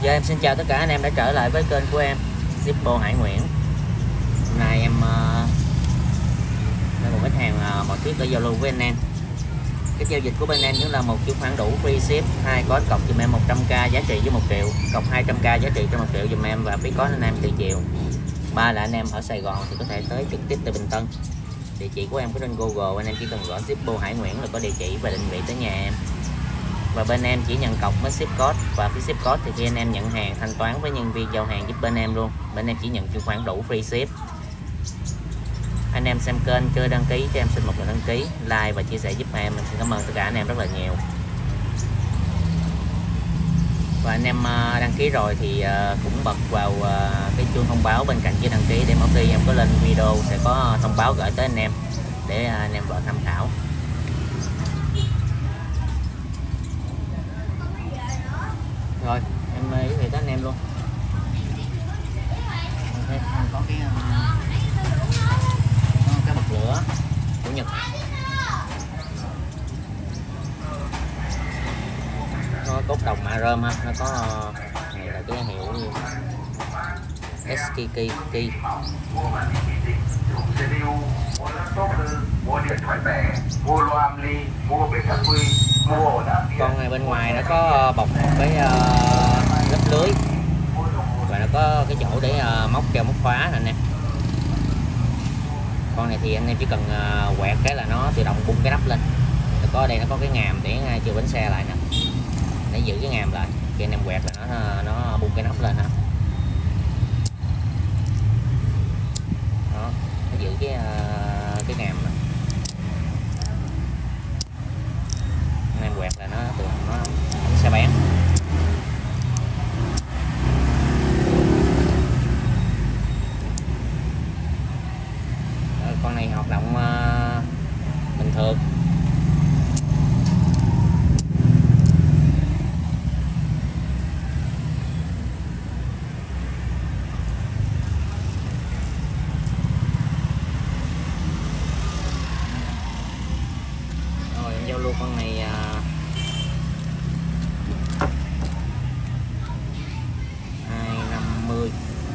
Giờ em xin chào tất cả anh em đã trở lại với kênh của em Zippo Hải Nguyễn. Hôm nay em một khách hàng mọi thiết đã giao lưu với anh em. Cái giao dịch của bên em cũng là một chuyển khoản đủ free ship, 2 code cọc dùm em 100k giá trị với 1 triệu, cọc 200k giá trị cho 1 triệu dùm em và phí code anh em từ chiều. 3 là anh em ở Sài Gòn thì có thể tới trực tiếp từ Bình Tân. Địa chỉ của em có trên Google, anh em chỉ cần gõ Zippo Hải Nguyễn là có địa chỉ và định vị tới nhà em. Và bên em chỉ nhận cọc với ship code, và phí ship code thì khi anh em nhận hàng thanh toán với nhân viên giao hàng giúp bên em luôn. Bên em chỉ nhận chuyển khoản đủ free ship. Anh em xem kênh chưa đăng ký cho em xin một lượt đăng ký, like và chia sẻ giúp em. Mình xin cảm ơn tất cả anh em rất là nhiều. Và anh em đăng ký rồi thì cũng bật vào cái chuông thông báo bên cạnh chưa đăng ký, để mỗi khi em có lên video sẽ có thông báo gửi tới anh em để anh em vào tham khảo. Rồi em giới thiệu tới anh em luôn. Có cái bật lửa của Nhật, có cốt đồng mạ rơm ha, nó có này là cái hiệu SKK. Con này bên ngoài nó có bọc một cái lớp lưới và nó có cái chỗ để móc keo móc khóa nè anh em. Con này thì anh em chỉ cần quẹt cái là nó tự động bung cái nắp lên. Có ở đây nó có cái ngàm để ngay chưa bánh xe lại nè, để giữ cái ngàm lại. Khi anh em quẹt là nó bung cái nắp lên ha. Đó, nó giữ cái ngàm này. Anh em quẹt là nó tự động nó sẽ bán. Con này hoạt động bình thường. Rồi em giao lưu con này 250.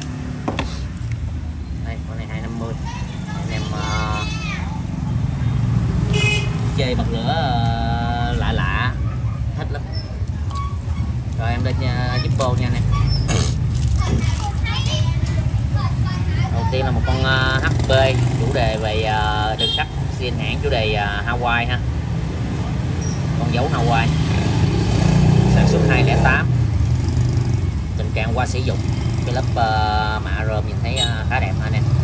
Đây, con này 250. Anh em chơi bật lửa lạ lạ thích lắm. Rồi em lên Zippo nha anh em. Đầu tiên là một con HP chủ đề về đường sắt, xin hãng chủ đề Hawaii ha, con dấu Hawaii, sản xuất 2008, tình trạng qua sử dụng. Cái lớp mạ rơm nhìn thấy khá đẹp ha anh em.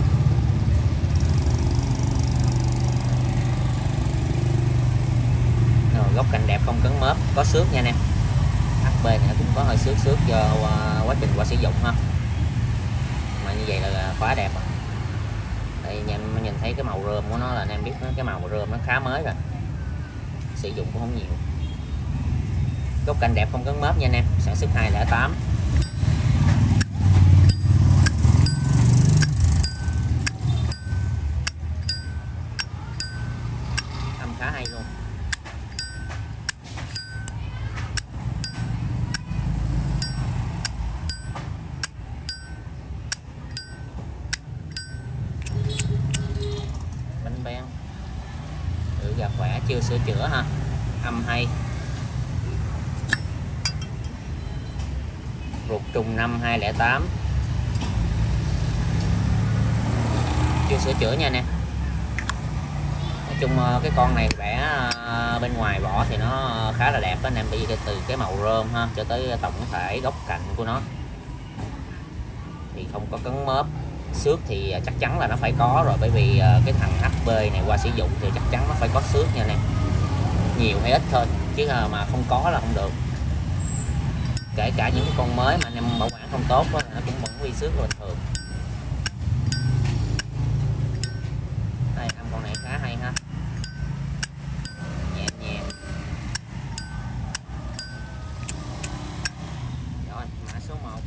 Rồi, góc cạnh đẹp không cấn mớp, có xước nha anh em. HP này cũng có hơi xước do quá trình qua sử dụng ha, mà như vậy là khóa đẹp. Đây anh em nhìn thấy cái màu rơm của nó là anh em biết cái màu rơm nó khá mới rồi, sử dụng cũng không nhiều. Góc cạnh đẹp không cấn mớp nha anh em, sản xuất 2008. Âm khá hay luôn. Bánh ben tự gà khỏe, chưa sửa chữa ha, âm hay. Ruột trùng năm 2008, chưa sửa chữa nha nè. Nói chung cái con này vẽ bên ngoài vỏ thì nó khá là đẹp đó anh em, bởi vì từ cái màu rơm ha cho tới tổng thể góc cạnh của nó thì không có cấn mớp. Xước thì chắc chắn là nó phải có rồi, bởi vì cái thằng HP này qua sử dụng thì chắc chắn nó phải có xước nha anh em, nhiều hay ít thôi, chứ mà không có là không được. Kể cả những con mới mà anh em bảo quản không tốt đó, nó cũng vẫn quy xước bình thường. Đây, con này khá hay ha, nhẹ nhàng. Rồi mã số 1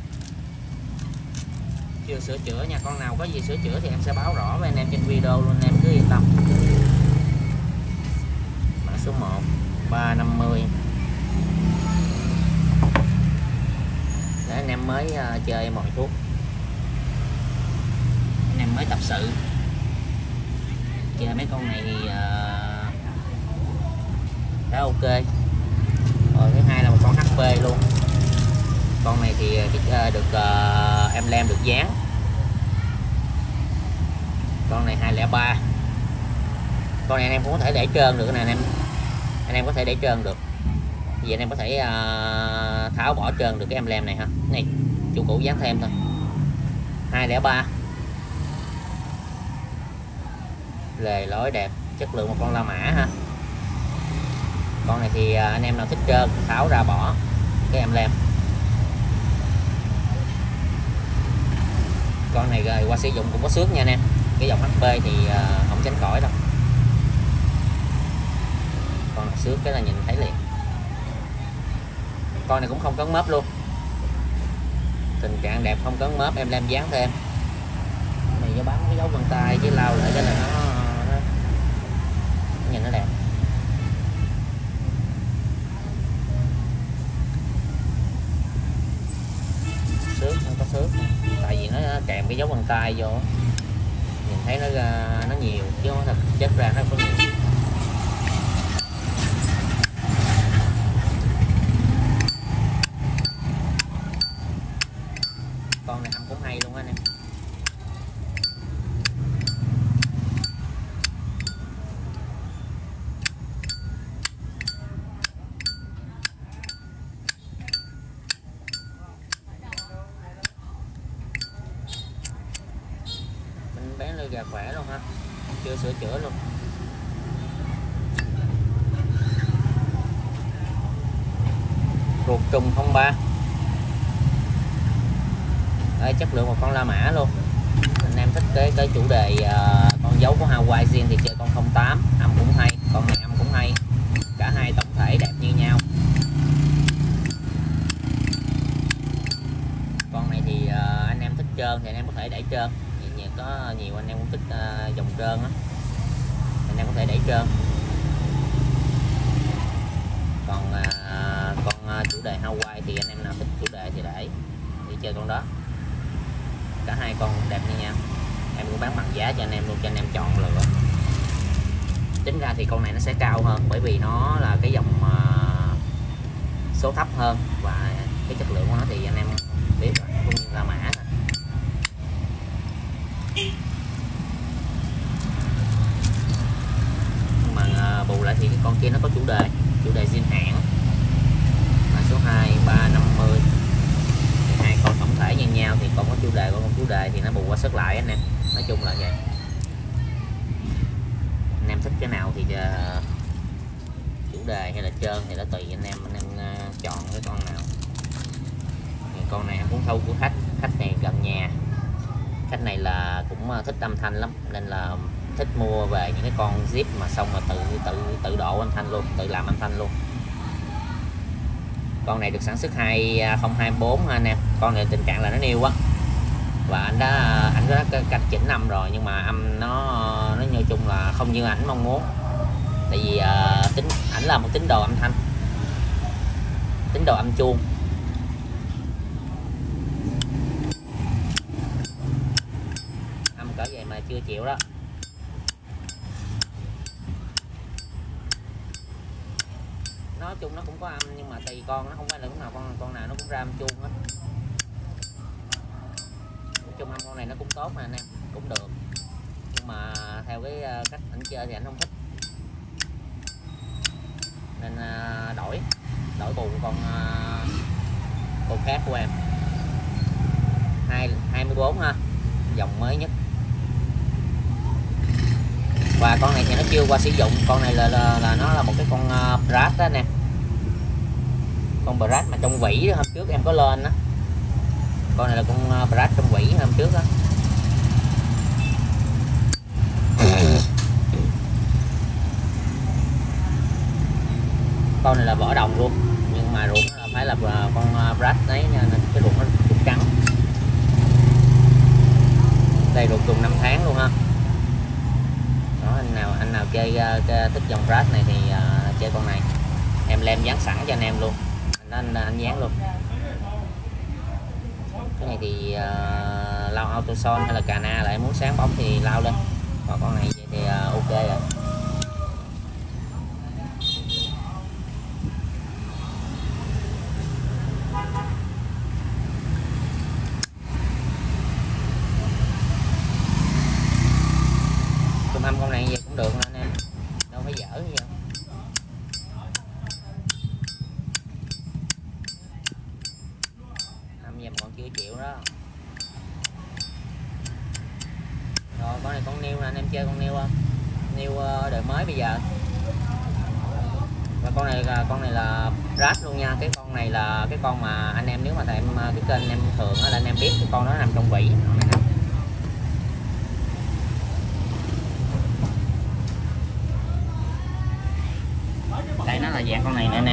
chưa sửa chữa nha, con nào có gì sửa chữa thì em sẽ báo rõ với anh em trên video luôn, anh em cứ yên tâm. Mã số 1 350. anh em mới chơi mồi thuốc, anh em mới tập sự chơi mấy con này thì khá ok. Rồi thứ hai là một con HP luôn. Con này thì được emblem được dán. Con này 203. Con này anh em cũng có thể để trơn được nè anh em có thể để trơn được. Vậy anh em có thể tháo bỏ trơn được cái emblem này ha. Này chủ cũ dán thêm thôi. 203. Lề lối đẹp, chất lượng một con La Mã ha. Con này thì anh em nào thích trơn tháo ra bỏ cái emblem. Con này rồi qua sử dụng cũng có xước nha anh em. Cái dòng HP thì không tránh khỏi đâu. Con này xước cái là nhìn thấy liền. Con này cũng không cấn mớp luôn. Tình trạng đẹp, không cấn mớp, emblem dán thêm. Này do bám cái dấu vân tay với lau lại cho là nó nhìn nó đẹp. Xước không có xước, tại vì nó kèm cái dấu vân tay vô, nhìn thấy nó nhiều chứ thật chất ra nó có nhiều. Con này âm cũng hay luôn anh em. Bé lưỡi gà khỏe luôn ha, chưa sửa chữa luôn. Ruột trùng 03. Đây, chất lượng một con La Mã luôn. Anh em thích cái chủ đề con dấu của Hawaii Zin thì chơi con 08, âm cũng hay, con này âm cũng hay, cả hai tổng thể đẹp như nhau. Con này thì anh em thích trơn thì anh em có thể để trơn. Có nhiều anh em cũng thích dòng trơn á, anh em có thể để trơn. Còn chủ đề Hawaii thì anh em nào thích chủ đề thì để chơi con đó. Cả hai con đẹp như nhau, em cũng bán bằng giá cho anh em luôn, cho anh em chọn lựa. Tính ra thì con này nó sẽ cao hơn bởi vì nó là cái dòng số thấp hơn, và cái chất lượng của nó thì anh em biết rồi, cũng như La Mã. Mà bù lại thì cái con kia nó có chủ đề zin hãng là số 2, 3, 50. Hai con tổng thể như nhau thì con có chủ đề, con không chủ đề thì nó bù qua sức lại anh em. Nói chung là vậy. Anh em thích cái nào thì chủ đề hay là trơn thì nó tùy anh em chọn cái con nào. Thì con này em cũng thâu của khách này gần nhà. Khách này là cũng thích âm thanh lắm nên là thích mua về những cái con zip mà xong mà tự độ âm thanh luôn, tự làm âm thanh luôn. Con này được sản xuất 2024 anh em. Con này tình trạng là nó nêu quá, và anh có cách chỉnh âm rồi nhưng mà âm nó nói chung là không như ảnh mong muốn. Tại vì ảnh là một tín đồ âm thanh, tín đồ âm chuông. Âm cỡ vậy mà chưa chịu đó. Nói chung nó cũng có âm nhưng mà tùy con, nó không phải là lúc nào con nào nó cũng ra âm chuông hết. Nói chung âm con này nó cũng tốt mà anh em, cũng được, nhưng mà theo cái cách ảnh chơi thì anh không thích nên đổi bù con khác của em. 24 ha, dòng mới nhất. Và con này thì nó chưa qua sử dụng. Con này là nó là một cái con Brad đó nè, con Brad mà trong vỉ đó, hôm trước em có lên đó. Con này là con Brad trong vỉ hôm trước đó. Con này là vỏ đồng luôn nhưng mà ruột nó phải là con Brad đấy nên cái ruột nó ruột trắng. Đây ruột trùng 5 tháng luôn ha. Đó, anh nào chơi thích dòng Brad này thì chơi con này. Em lem dán sẵn cho anh em luôn. Anh dán luôn. Cái này thì lau auto son hay là cana lại, muốn sáng bóng thì lau lên, còn con này vậy thì ok rồi. Trung âm con này vậy cũng được anh em, đâu phải dở gì đâu. Giờ còn chưa chịu đó. Rồi con này con niêu nè, anh em chơi con niêu không? Niêu đời mới bây giờ. Và con này là rát luôn nha. Cái con này là cái con mà anh em nếu mà em cái kênh em thường là anh em biết cái con đó nằm trong vỉ. Đây nó là dạng con này nè anh em.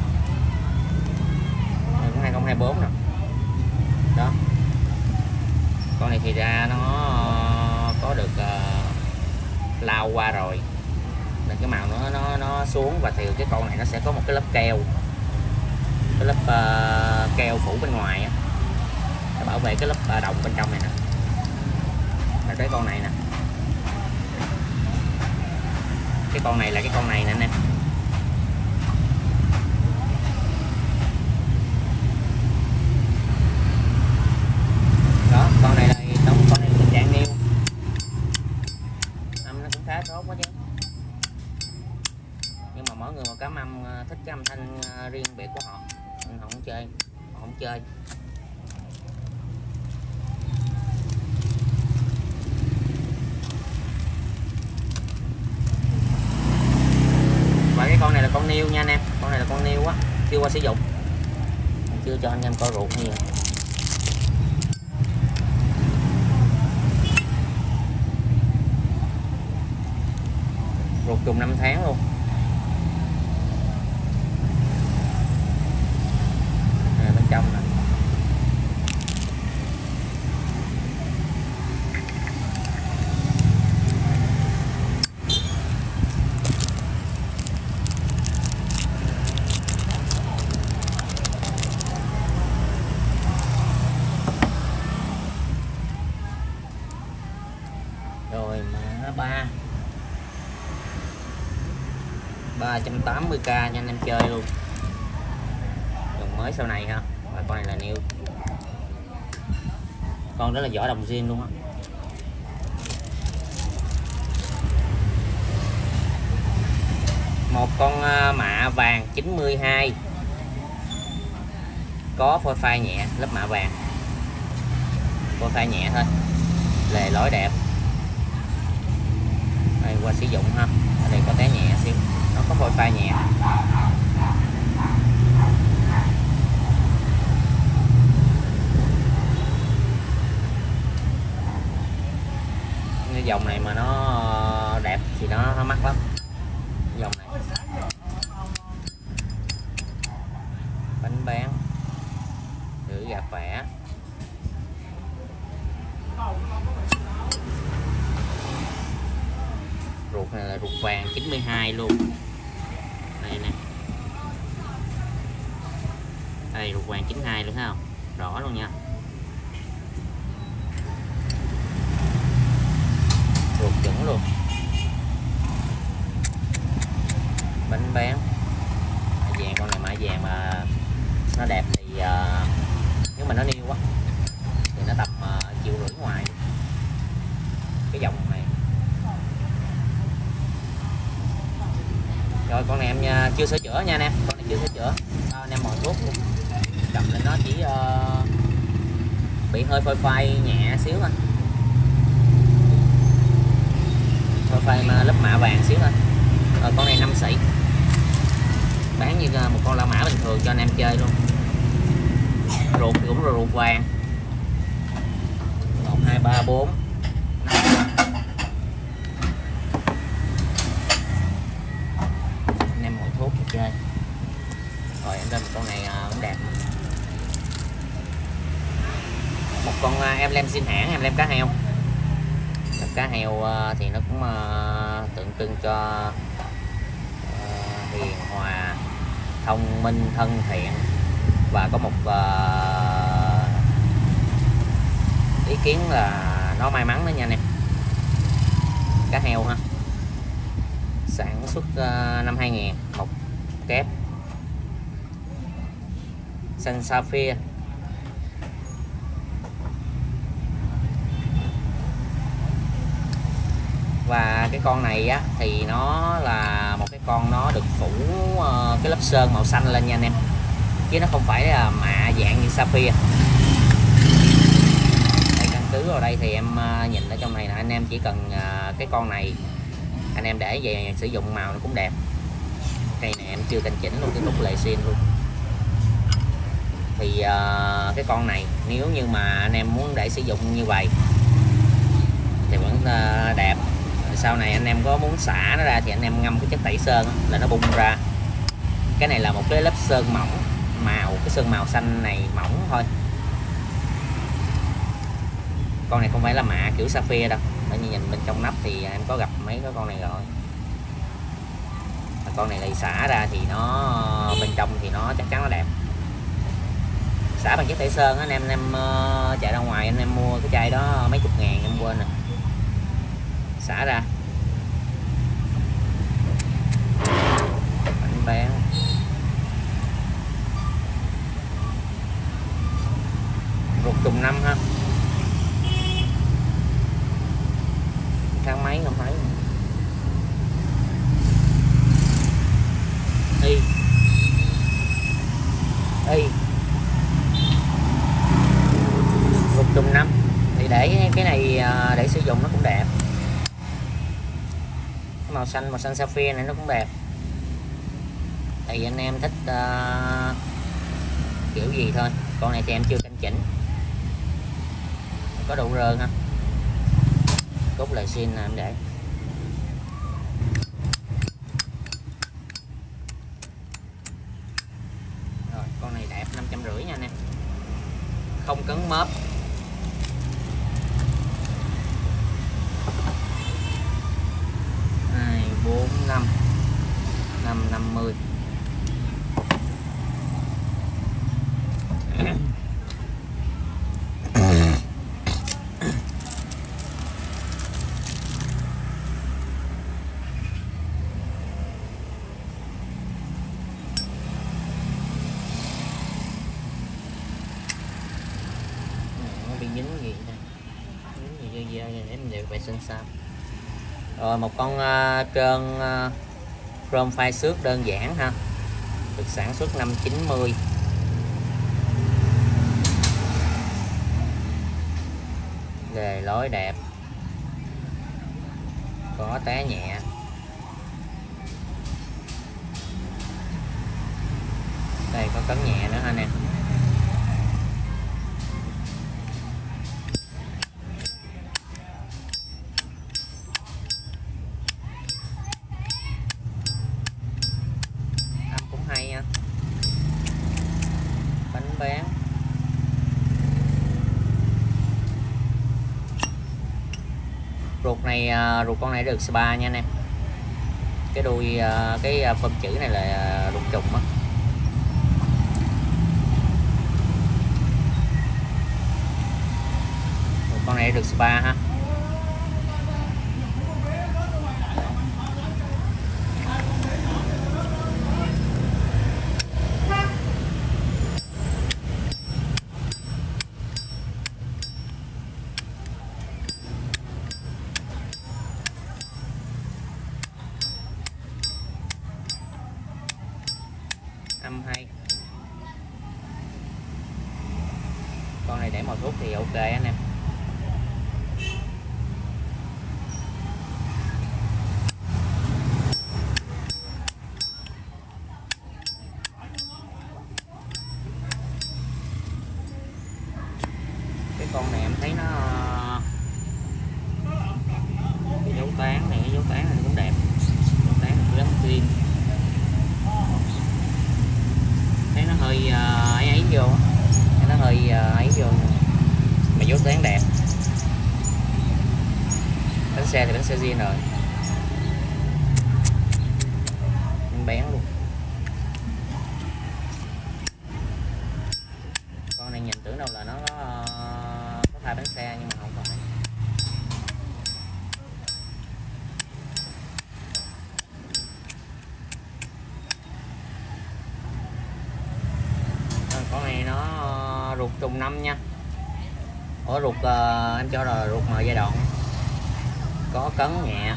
Đây cũng 2024 nè. Đó, con này thì ra nó có được lau qua rồi nên cái màu nó xuống, và thì cái con này nó sẽ có một cái lớp keo, cái lớp keo phủ bên ngoài á, để bảo vệ cái lớp đồng bên trong này nè. Là cái con này nè, cái con này là cái con này nè anh em. Đó, con này là con này tình trạng niêu, âm nó cũng khá tốt quá chứ, nhưng mà mỗi người một cái âm thích cái âm thanh riêng biệt của họ, họ không chơi, họ không chơi. Và cái con này là con niêu nha anh em, con này là con niêu á, chưa qua sử dụng, chưa cho anh em coi ruột như vậy. Ruột chùm 5 tháng luôn. Bên trong nè. Rồi mã 380k nha anh em chơi luôn, dòng mới sau này ha. Và con này là new, con đó là vỏ đồng riêng luôn á. Một con mạ vàng 92 có phôi phai nhẹ, lớp mạ vàng phôi phai nhẹ thôi, lề lối đẹp. Đây qua sử dụng ha, ở đây có té nhẹ xíu, nó có phôi phai nhẹ. Cái dòng này mà nó đẹp thì nó mắc lắm, dòng này. Bánh bán giữ gà khỏe. Ruột này là ruột vàng 92 luôn. Đây nè, đây ruột vàng 92 luôn thấy không, rõ luôn nha. Ruột chuẩn luôn. Bánh bán mã vàng, con này mã vàng mà nó đẹp thì nếu mà nó niêu quá thì nó tầm 1,5 triệu ngoài cái dòng này. Rồi con này em chưa sửa chữa nha anh em, con này chưa sửa chữa, anh em mòn thuốc luôn, cầm lên nó chỉ bị hơi phôi phai nhẹ xíu thôi, phôi phai mà lớp mạ vàng xíu thôi. Rồi con này 5 xị, bán như một con la mã bình thường cho anh em chơi luôn. Ruột thì cũng là ruột vàng 1 2 3 4 5. Anh em mỗi thuốc để chơi. Rồi em lên một con này cũng đẹp, một con em lem xin hãng, em lem cá heo. Cá heo thì nó cũng tượng trưng cho hiền hòa, thông minh, thân thiện, và có một kiến là nó may mắn đó nha anh em. Cá heo ha, sản xuất năm 2000, một kép xanh sapphire. Và cái con này á thì nó là một cái con nó được phủ cái lớp sơn màu xanh lên nha anh em, chứ nó không phải là mạ dạng như sapphire. Đây, căn cứ vào đây thì em nhìn ở trong này là anh em chỉ cần cái con này anh em để về sử dụng màu nó cũng đẹp. Cây này em chưa canh chỉnh luôn cái cúc lệ xuyên luôn. Thì cái con này nếu như mà anh em muốn để sử dụng như vậy thì vẫn đẹp. Sau này anh em có muốn xả nó ra thì anh em ngâm cái chất tẩy sơn là nó bung ra. Cái này là một cái lớp sơn mỏng, màu cái sơn màu xanh này mỏng thôi. Con này không phải là mạ kiểu sapphire đâu, bởi như nhìn bên trong nắp thì em có gặp mấy cái con này rồi. Con này thì xả ra thì nó bên trong thì nó chắc chắn nó đẹp. Xả bằng chất tẩy sơn anh em chạy ra ngoài anh em mua cái chai đó mấy chục ngàn em quên rồi. Xả ra bánh bán ruột trùng năm ha, tháng mấy không thấy. Y ruột trùng năm thì để cái này để sử dụng nó cũng đẹp. Màu xanh sapphire này nó cũng đẹp. Thì anh em thích kiểu gì thôi. Con này thì em chưa canh chỉnh, có độ rơ ha, cốt lại xin là em để. Rồi con này đẹp 550 nha anh em, không cấn mớp. Bốn năm 550. Bị dính gì đây, dính gì em đều vệ sinh sao. Rồi một con trơn chrome phai xước đơn giản ha, được sản xuất năm 90. Lề lối đẹp, có té nhẹ. Đây có cấn nhẹ nữa ha nè. Âm cũng hay nha. Bánh bán ruột này, ruột con này được spa nha anh em. Cái đuôi cái phơm chữ này là ruột trùng á. Ruột con này được spa ha. Âm hay. Con này để màu thuốc thì ok anh em. Cái con này em thấy nó cái dấu tán này, cái dấu tán này cũng đẹp. Dấu tán này cũng zin. Thấy nó hơi ấy vô, thấy nó hơi ấy vô mà dấu tán đẹp. Bánh xe thì bánh xe zin rồi, bén luôn. Con này nhìn tưởng đâu là nó có thay bánh xe. xe nhưng mà không phải. Con này nó ruột trùng năm nha. Ủa ruột em cho là ruột mở giai đoạn, có cấn nhẹ,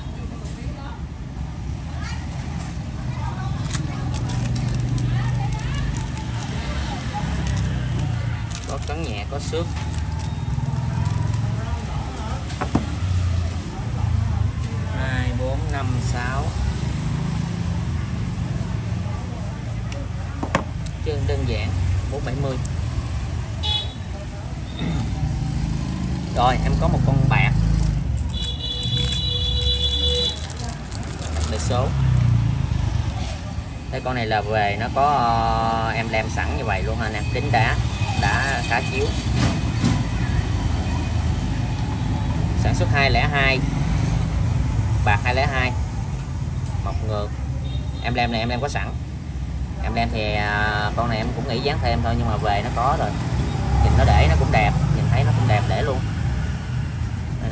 có cấn nhẹ, có xước. Hai, bốn, năm, sáu. Chân đơn giản 470. Rồi em có một con bạc biệt số. Đây con này là về nó có em đem sẵn như vậy luôn anh em, đính đá khá chiếu. Sản xuất 202, bạc 202, mọc ngược. Em đem này em đem có sẵn. Em đem thì con này em cũng nghĩ dán thêm thôi, nhưng mà về nó có rồi. Nhìn nó để nó cũng đẹp, nhìn thấy nó cũng đẹp để luôn. Đây nè.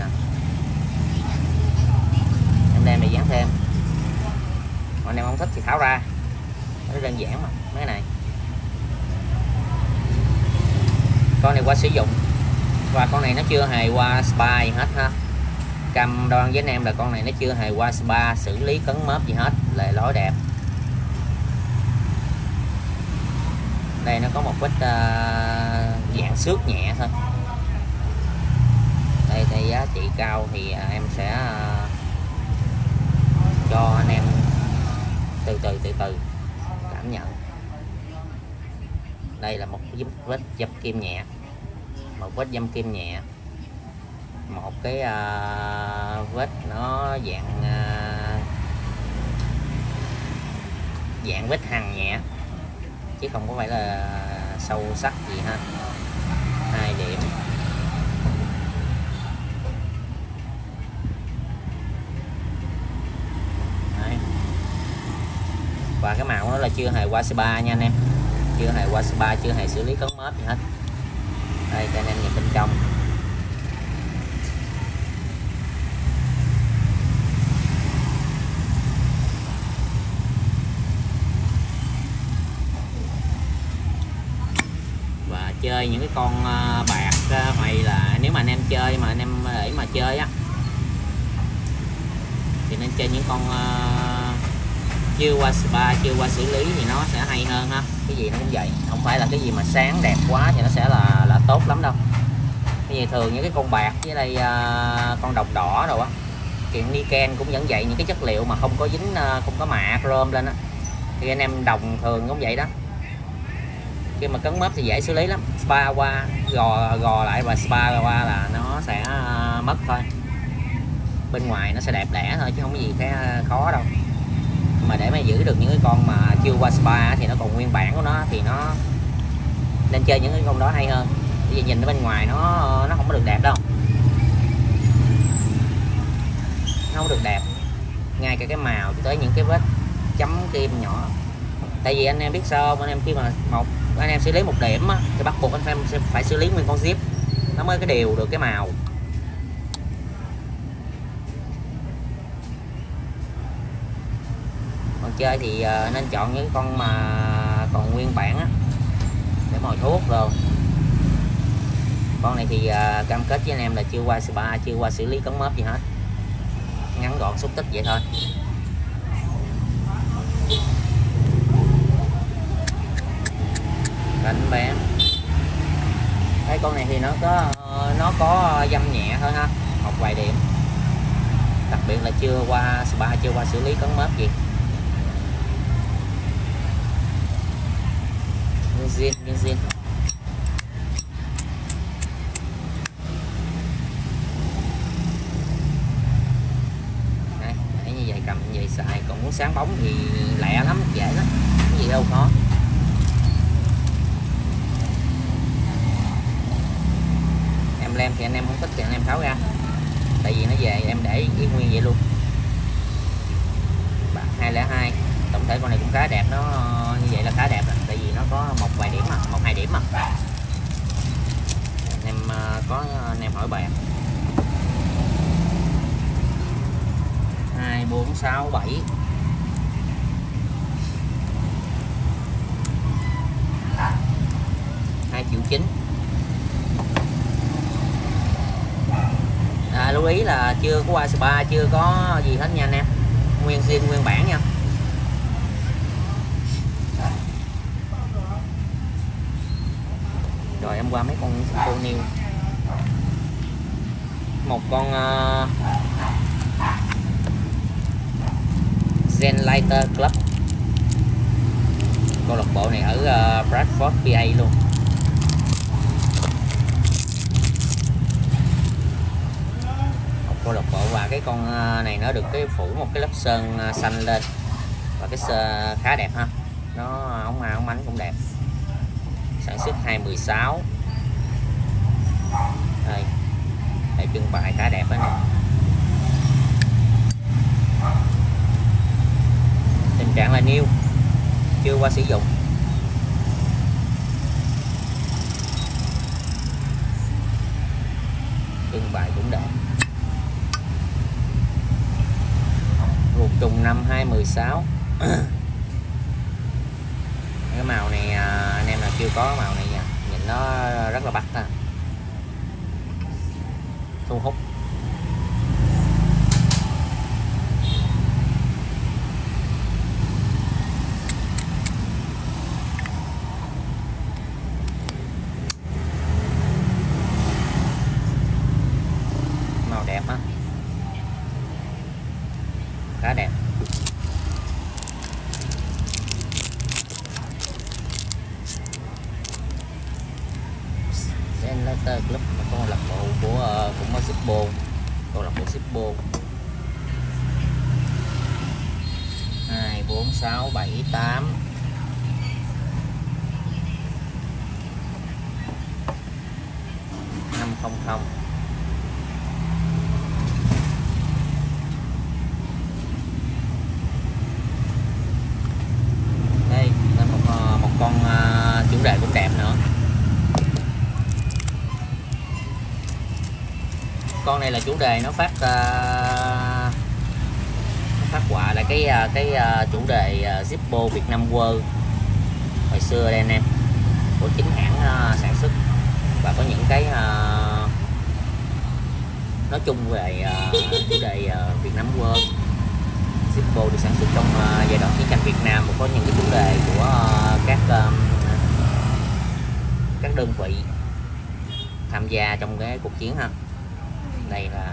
Em đem này dán thêm. Còn em không thích thì tháo ra. Nó đơn giản mà, mấy cái này. Con này qua sử dụng. Và con này nó chưa hề qua spa gì hết ha. Cam đoan với anh em là con này nó chưa hề qua spa xử lý cấn mớp gì hết, lề lối đẹp. Đây nó có một vết dạng xước nhẹ thôi. Đây giá trị cao thì em sẽ cho anh em từ từ cảm nhận. Đây là một vết dâm kim nhẹ, một vết dâm kim nhẹ, một cái vết nó dạng vết hằn nhẹ chứ không có phải là sâu sắc gì ha. 2 điểm. Đấy. Và cái màu nó là chưa hề qua spa nha anh em, chưa hề qua spa, chưa hề xử lý cấn mớp gì hết. Đây cho anh em nhìn bên trong. Và chơi những cái con bạc hoặc là nếu mà anh em chơi mà anh em để mà chơi á thì nên chơi những con chưa qua spa, chưa qua xử lý thì nó sẽ hay hơn ha. Cái gì nó cũng vậy, không phải là cái gì mà sáng đẹp quá thì nó sẽ là tốt lắm đâu. Cái gì thường những cái con bạc với đây con đồng đỏ rồi á, kiện niken cũng vẫn vậy, những cái chất liệu mà không có dính, không có mạ chrome lên á, thì anh em đồng thường cũng vậy đó. Khi mà cấn mớp thì dễ xử lý lắm, spa qua gò lại và spa qua là nó sẽ mất thôi. Bên ngoài nó sẽ đẹp đẽ thôi chứ không có gì cái khó đâu. Mà để mà giữ được những cái con mà chưa qua spa thì nó còn nguyên bản của nó thì nó nên chơi những cái con đó hay hơn. Bởi vì nhìn ở bên ngoài nó không có được đẹp đâu, nó không được đẹp, ngay cả cái màu tới những cái vết chấm kim nhỏ. Tại vì anh em biết sao không? Anh em khi mà anh em xử lý một điểm á, thì bắt buộc anh em sẽ phải xử lý nguyên con zip, nó mới cái đều được cái màu. Còn chơi thì nên chọn những con mà còn nguyên bản á để mồi thuốc rồi. Con này thì cam kết với anh em là chưa qua spa, chưa qua xử lý cấn mớp gì hết, ngắn gọn xúc tích vậy thôi. Cánh bé. Cái con này thì nó có dăm nhẹ thôi ha, một vài điểm, đặc biệt là chưa qua spa, chưa qua xử lý cấn mớp gì. Zin. Đây, để như vậy cầm như vậy xài, còn muốn sáng bóng thì lẹ lắm, dễ lắm, cái gì đâu khó. Em lem thì anh em không thích thì anh em tháo ra, tại vì nó về em để ý nguyên vậy luôn. Bạc 202, tổng thể con này cũng khá đẹp, nó như vậy là khá đẹp rồi, tại vì nó có một vài điểm mà, 1-2 điểm mà. Anh em có anh em hỏi bạc. 2 4 6 7 2.9 triệu. Lưu ý là chưa có qua spa, chưa có gì hết nha anh em, nguyên zin nguyên bản nha. Rồi em qua mấy con cô niêu. Một con Zenlighter Club, câu lạc bộ này ở Bradford PA luôn. Một câu lạc bộ, và cái con này nó được cái phủ một cái lớp sơn xanh lên, và cái khá đẹp ha, nó ống ma ống ánh cũng đẹp. Sản xuất 2016. Đây, để trưng bày khá đẹp đó nè. Tình trạng là new, chưa qua sử dụng. Trưng bày cũng đẹp. Ruột trùng năm 2016. Cái màu này anh em nào chưa có màu này nha, nhìn nó rất là bắt ha, thu hút. Màu đẹp ha, khá đẹp. Zenlighter Club, một câu lạc bộ của cũng có Zippo, câu lạc bộ Zippo. 2 4 6 7 8 500. Đây là một con chủ đề cũng đẹp nữa. Con này là chủ đề nó phát họa là cái chủ đề Zippo Việt Nam World hồi xưa đây anh em, của chính hãng sản xuất, và có những cái nói chung về chủ đề Việt Nam World. Zippo được sản xuất trong giai đoạn chiến tranh Việt Nam, và có những cái chủ đề của các đơn vị tham gia trong cái cuộc chiến ha. Đây là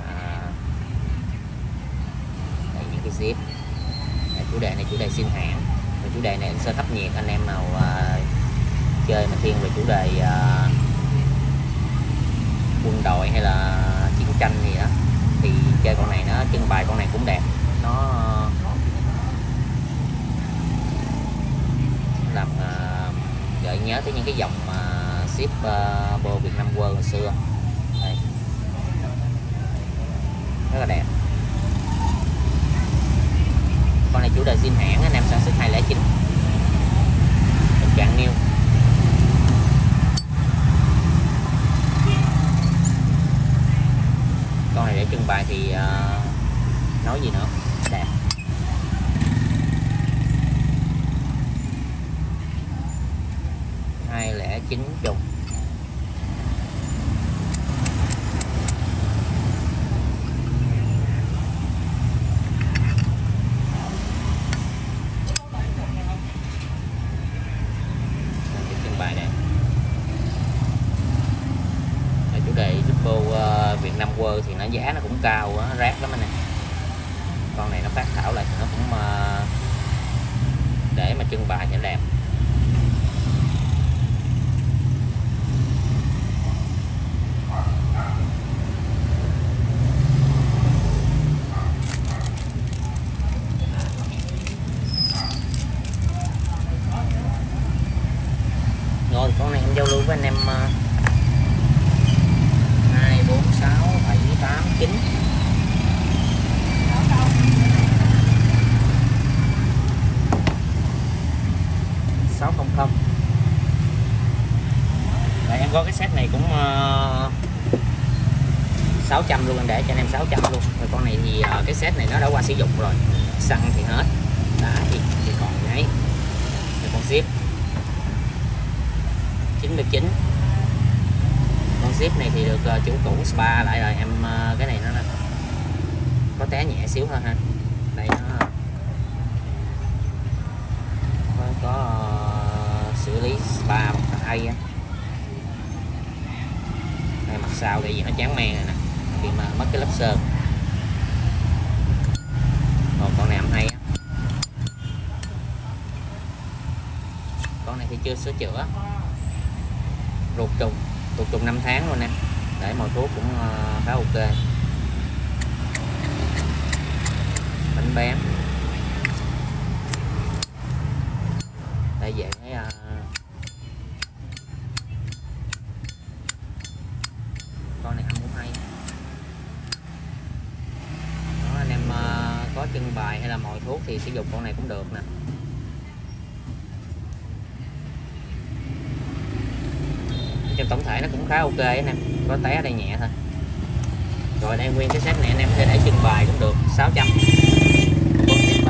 những cái zip. Chủ đề này chủ đề xin hãng, và chủ đề này anh sẽ thấp nhiệt. Anh em nào chơi mà thiên về chủ đề quân đội hay là chiến tranh gì đó thì chơi con này, nó trưng bày con này cũng đẹp, nó làm gợi nhớ tới những cái dòng Zippo Việt Nam World hồi xưa. Đây, rất là đẹp. Con này chủ đề zin hãng, anh em sản xuất 2009, tình trạng new. Con này để trưng bày thì nói gì nữa, đẹp. $209. Bài này là chủ đề Zippo Việt Nam World thì nó giá nó cũng cao á, rác lắm anh em. Con này nó phát thảo lại thì nó cũng để mà trưng bày cho đẹp. Rồi con này em giao lưu với anh em 2 4 6 7 8 9. 600 luôn, em để cho anh em 600 luôn. Rồi con này thì cái set này nó đã qua sử dụng rồi, xăng thì hết, đá thì còn đấy. Rồi con zip 99, con zip này thì được chủ cũ spa lại rồi em. Cái này nó có té nhẹ xíu thôi ha. Đây nó có xử lý spa một tay á. Đây mặt sau đây vì nó chán men rồi nè, vì mà mất cái lớp sơn. Còn con này em hay á, con này thì chưa sửa chữa, ruột trùng 5 tháng luôn nè, để màu thuốc cũng khá ok. Bánh bém đây về cái con này cũng hay đó, anh em có trưng bày hay là mồi thuốc thì sử dụng con này cũng được nè. Trong tổng thể nó cũng khá ok anh em, có té ở đây nhẹ thôi. Rồi đây nguyên cái set này anh em có thể để trưng bày cũng được, 600. Con tiếp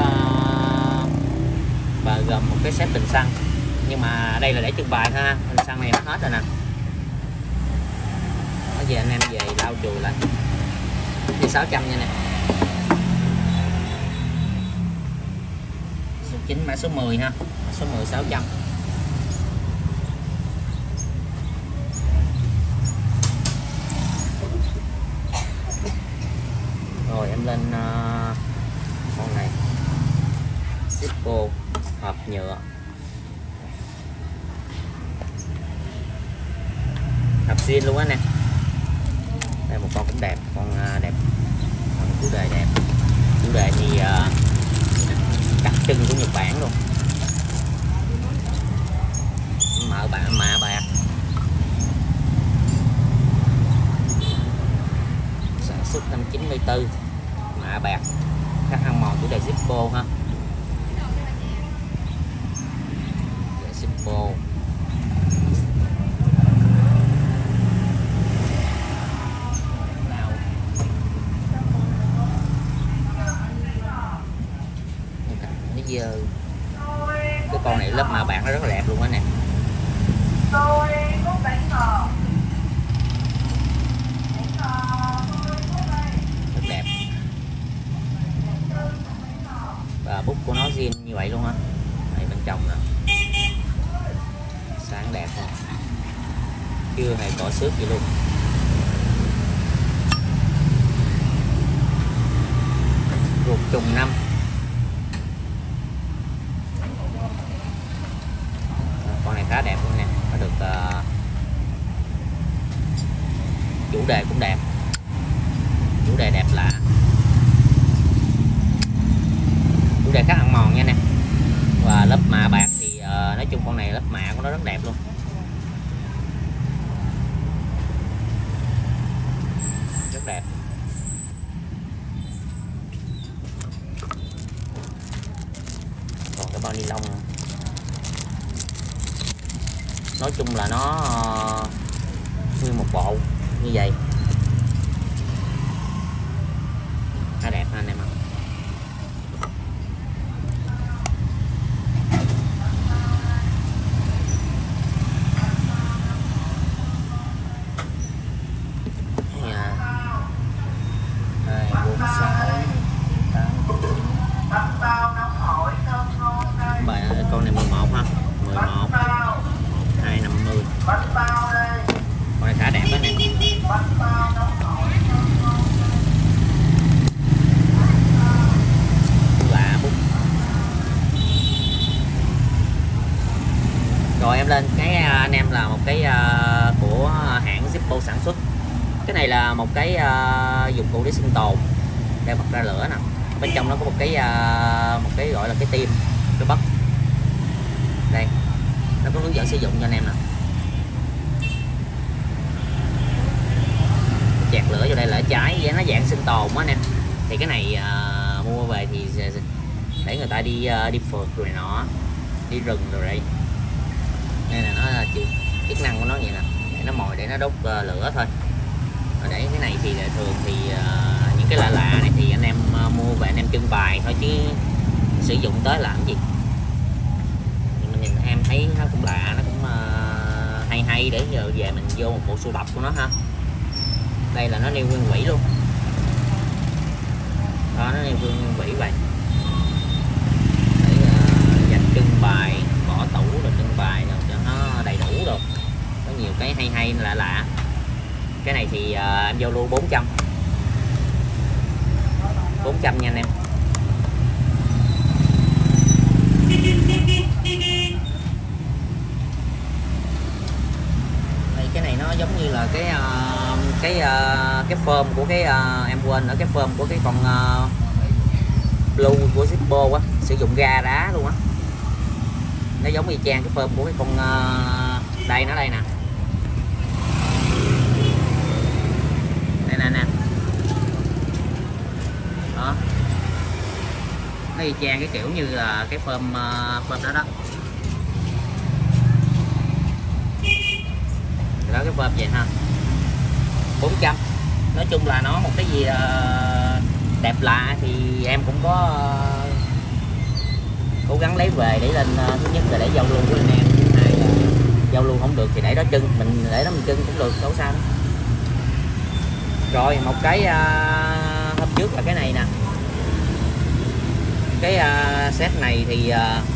và gồm một cái set bình xăng, nhưng mà đây là để trưng bày ha, bình xăng này nó hết rồi nè. Nó về anh em về lau chùi lại thì 600 nha nè. Số 9 mã số 10 ha, mã số 10 600. Rồi em lên con này Zippo hộp nhựa, hộp zin luôn á nè. Đây một con cũng đẹp, con đẹp, con chủ đề đẹp. Chủ đề thì đặc trưng của Nhật Bản luôn, mạ bạc, sản xuất năm 94, mạ bạc, khắc ăn mòn chủ đề Zippo ha. Zippo nó dơ. Cái con này lớp mạ bạc nó rất là đẹp luôn á nè, rất đẹp. Và bút của nó zin như vậy luôn á, đây bên trong nè, sáng đẹp luôn, chưa hề cọ xước gì luôn. Ruột trùng 5, con này khá đẹp luôn nè, nó được chủ đề cũng đẹp, chủ đề đẹp lạ, chủ đề khá ăn mòn nha nè. Và lớp mạ bạc thì nói chung con này lớp mạ của nó rất đẹp luôn, rất đẹp. Còn cái bao ni lông nói chung là nó như một bộ như vậy, khá đẹp ha anh em ạ. Con này 11 ha, 11 250. Con này khá đẹp đó nè. Lạ bút. Rồi em lên cái anh em là một cái của hãng Zippo sản xuất. Cái này là một cái dụng cụ để sinh tồn, để bật ra lửa nè. Bên trong nó có một cái gọi là cái tim, cái bất. Đây, nó có hướng dẫn sử dụng cho anh em nè. Chẹt lửa vô đây là cháy, vậy nó dạng sinh tồn á anh em. Thì cái này mua về thì để người ta đi phượt rồi nọ, đi rừng rồi đây. Đây là nó chức năng của nó vậy nè, để nó mồi để nó đốt lửa thôi. Ở đấy cái này thì thường thì những cái lạ lạ này thì anh em mua về anh em trưng bày thôi, chứ sử dụng tới làm gì. Nhưng mà nhìn em thấy nó cũng lạ, nó cũng hay hay, để giờ về mình vô một bộ sưu tập của nó ha. Đây là nó nêu nguyên quỷ luôn đó, nó nêu nguyên quỷ vậy để dành trưng bày, bỏ tủ rồi trưng bày rồi cho nó đầy đủ rồi, có nhiều cái hay hay lạ lạ. Cái này thì em vô luôn 400 nha anh em. Đây, cái này nó giống như là cái form của cái em quên ở cái form của cái con blue của Zippo á, sử dụng ga đá luôn á. Nó giống y chang cái form của cái con đây, nó đây nè, đây nè đó, nó y chang cái kiểu như là cái form đó đó. Đó cái form vậy ha, 400. Nói chung là nó một cái gì đẹp lạ thì em cũng có cố gắng lấy về để lên, thứ nhất là để giao lưu với anh em, thứ hai là giao lưu không được thì để đó trưng, mình để đó mình trưng cũng được, đâu sao đâu. Rồi một cái hôm trước là cái này nè, cái set này thì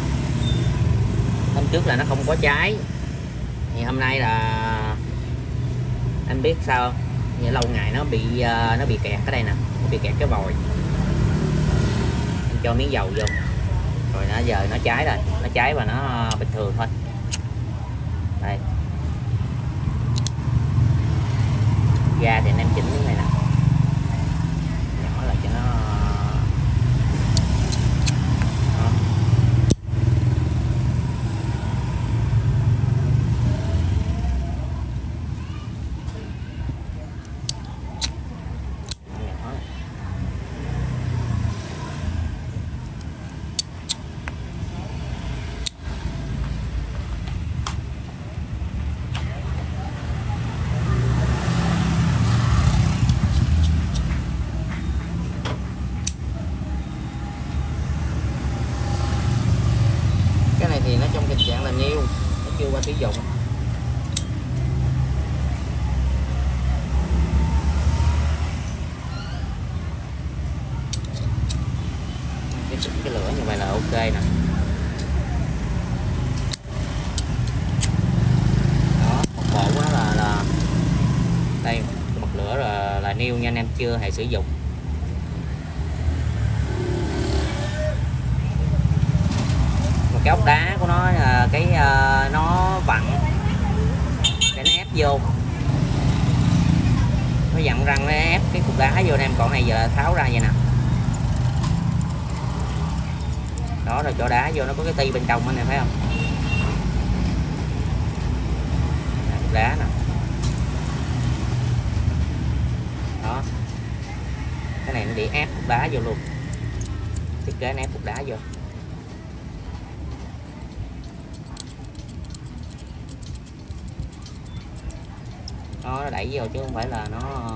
hôm trước là nó không có trái, thì hôm nay là anh biết sao không? Như lâu ngày nó bị kẹt ở đây nè, nó bị kẹt cái vòi. Anh cho miếng dầu vô rồi nó giờ nó cháy rồi, nó cháy và nó bình thường thôi. Đây, ga thì anh em chỉnh cái này nè, nhỏ lại cho nó đó. Cái này thì nó trong tình trạng là niêu, nó chưa qua sử dụng. Cái lửa như vậy là ok nè. Đó, một bộ của nó là đây, cái bật lửa là niêu nha anh em, chưa hề sử dụng. Cái ốc đá của nó cái nó vặn để nó ép vô, nó dặn răng nó ép cái cục đá vô anh em, còn này giờ tháo ra vậy nè. Đó, rồi cho đá vô, nó có cái ti bên trong anh em thấy không, cục đá nè đó. Cái này nó để ép cục đá vô luôn, thiết kế nó ép cục đá vô. Nó đẩy vô chứ không phải là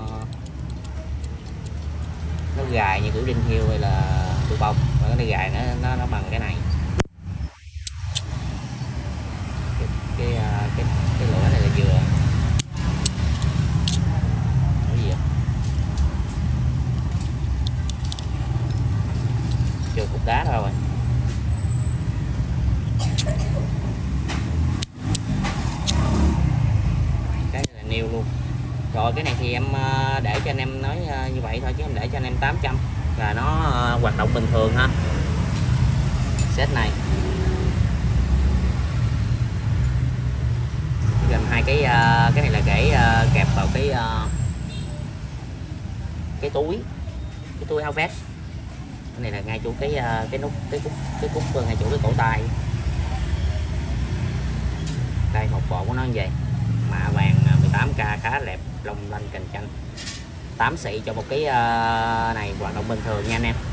nó gài như kiểu đinh hiêu hay là tụ bông, mà nó gài nó bằng cái này. Cái lửa này là vừa cái gì vậy? Chưa cục đá thôi. Cái này là nêu luôn. Rồi cái này thì em để cho anh em nói như vậy thôi, chứ em để cho anh em 800 là nó hoạt động bình thường ha. Set này gần hai cái này là để kẹp vào cái túi áo vest. Cái này là ngay chỗ cái nút cái cúc ngay chỗ cái cổ tay. Đây, một bộ của nó như vậy, mạ vàng 18K khá đẹp, long lanh cành chanh, 8 xị cho một cái này hoạt động bình thường nha anh em.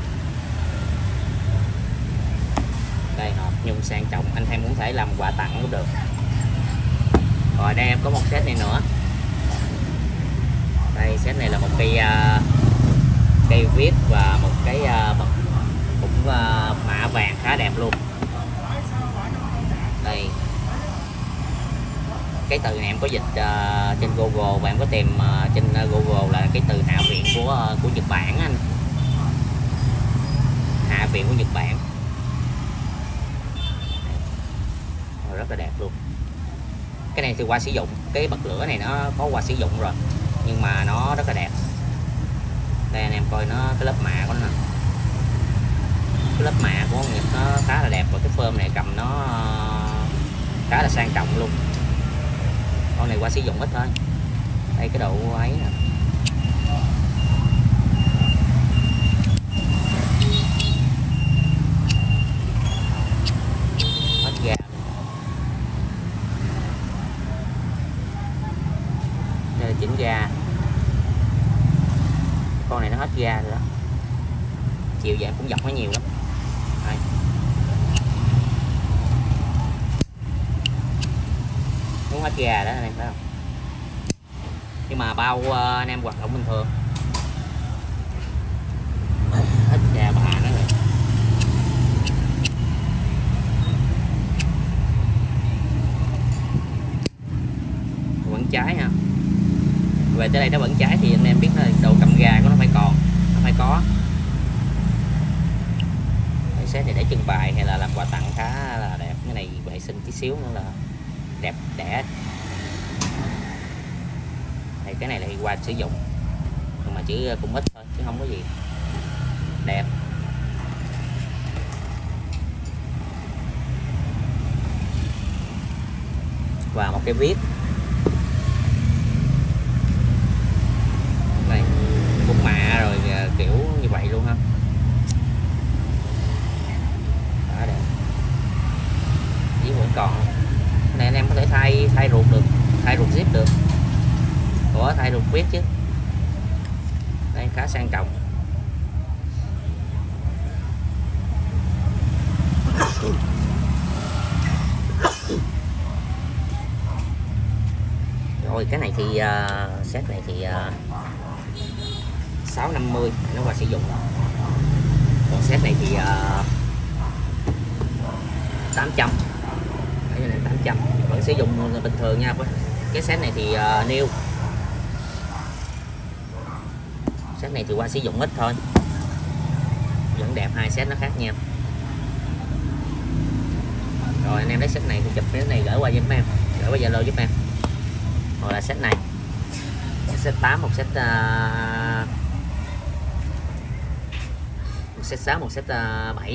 Đây, hộp nhung sang trọng, anh em cũng thể làm quà tặng cũng được. Rồi đây em có một set này nữa, đây Đây set này là một cây cây viết và một cái bậc cũng mạ vàng khá đẹp luôn. Đây cái từ này em có dịch trên Google và em có tìm trên Google là cái từ Hạ viện của Nhật Bản anh. Hạ viện của Nhật Bản. Rất là đẹp luôn. Cái này thì qua sử dụng, cái bật lửa này nó có qua sử dụng rồi nhưng mà nó rất là đẹp. Đây anh em coi nó, cái lớp mạ của nó nè, cái lớp mạ của con Nhật nó khá là đẹp và cái phơm này cầm nó khá là sang trọng luôn. Con này qua sử dụng ít thôi. Đây cái độ ấy nè. Hết ga. Đây là chỉnh ga. Con này nó hết ga rồi đó. Chiều dài cũng dọc nó nhiều lắm. Đây. Muốn hết ga đó anh em thấy không? Nhưng mà bao anh em hoạt động bình thường. Hết ga bà nó rồi. Vẫn cháy ha. Về tới đây nó vẫn cháy thì anh em biết là độ cầm ga của nó phải còn, nó phải có. Cái set này để trưng bày hay là làm quà tặng khá là đẹp. Cái này vệ sinh tí xíu nữa là đẹp đẽ. Đây cái này là qua sử dụng nhưng mà chỉ cũng ít thôi chứ không có gì. Đẹp. Và một cái viết này cũng mạ rồi kiểu như vậy luôn ha. Đó đẹp. Viết vẫn còn. Cái này anh em có thể thay ruột được, thay ruột zip được. Ủa thay ruột viết chứ. Đây khá sang trọng. Rồi cái này thì set này thì 650 nó qua sử dụng. Còn set này thì 800. Cái này 800 vẫn sử dụng bình thường nha. Cái set này thì new. Set này thì qua sử dụng ít thôi. Vẫn đẹp, hai set nó khác nhau. Rồi anh em lấy set này thì chụp cái này gửi qua giúp em, gửi qua Zalo giúp em. Hoặc là set này, set 8, một set 6, một set 7.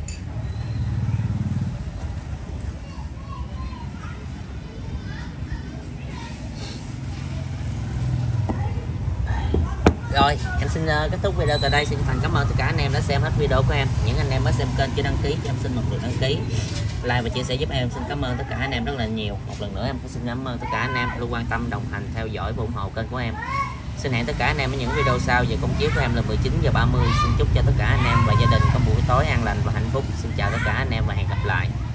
Rồi em xin kết thúc video tại đây. Xin thành cảm ơn tất cả anh em đã xem hết video của em. Những anh em mới xem kênh chưa đăng ký cho em xin một lượt đăng ký, like và chia sẻ giúp em. Xin cảm ơn tất cả anh em rất là nhiều. Một lần nữa em xin cảm ơn tất cả anh em luôn quan tâm, đồng hành, theo dõi và ủng hộ kênh của em. Xin hẹn tất cả anh em ở những video sau. Giờ công chiếu của em là 19h30. Xin chúc cho tất cả anh em và gia đình có buổi tối an lành và hạnh phúc. Xin chào tất cả anh em và hẹn gặp lại.